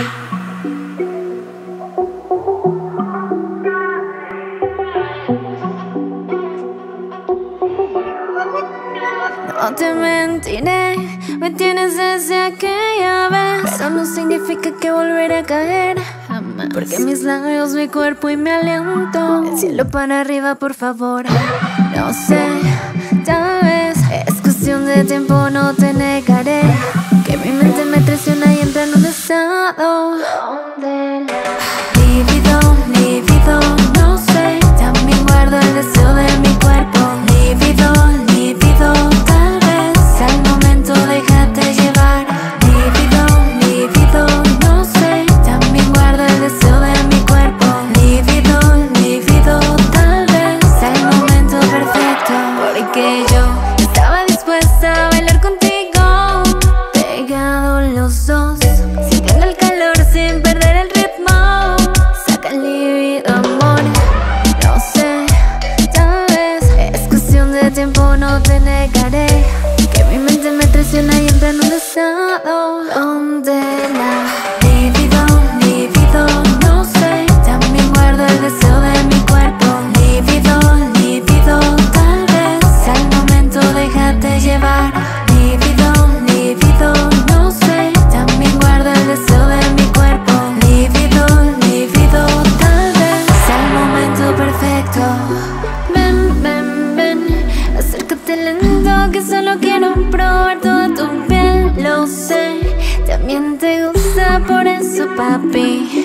No te mentiré, me tienes desde aquella vez. Eso no significa que volveré a caer jamás, porque mis labios, mi cuerpo y mi aliento, el cielo para arriba, por favor. No sé, tal vez es cuestión de tiempo, no te negaré que mi mente me traiciona y entra en un estado lívido, lívido, no sé. También guardo el deseo de mi cuerpo lívido, lívido. Tal vez al momento déjate llevar lívido, lívido, no sé. También guardo el deseo de mi cuerpo lívido, lívido. Tal vez al momento perfecto, porque yo estaba dispuesta a bailar contigo, pegados los dos, sintiendo el calor sin perder el ritmo. Saca el lívido, amor. No sé, tal vez es cuestión de tiempo, no te negaré que mi mente me traiciona y entra en un estado donde la lívido, lívido, no sé. También guardo el deseo de mi cuerpo lívido, lívido. Tal vez al momento déjate llevar lívido, lívido, no sé. También guardo el deseo de mi cuerpo lívido, lívido. Tal vez al momento perfecto. Ven, ven, ven, acércate lento, que solo quiero probar toda tu piel. Lo sé, también te gusta, por eso, papi.